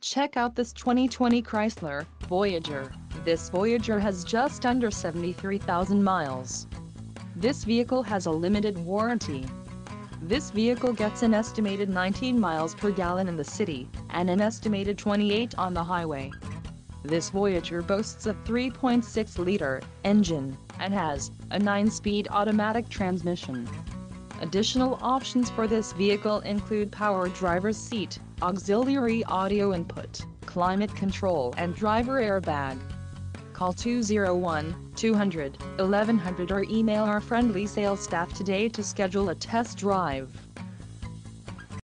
Check out this 2020 Chrysler Voyager. This Voyager has just under 73,000 miles. This vehicle has a limited warranty. This vehicle gets an estimated 19 miles per gallon in the city, and an estimated 28 on the highway. This Voyager boasts a 3.6-liter engine, and has a 9-speed automatic transmission. Additional options for this vehicle include power driver's seat, auxiliary audio input, climate control and driver airbag. Call 201-200-1100 or email our friendly sales staff today to schedule a test drive.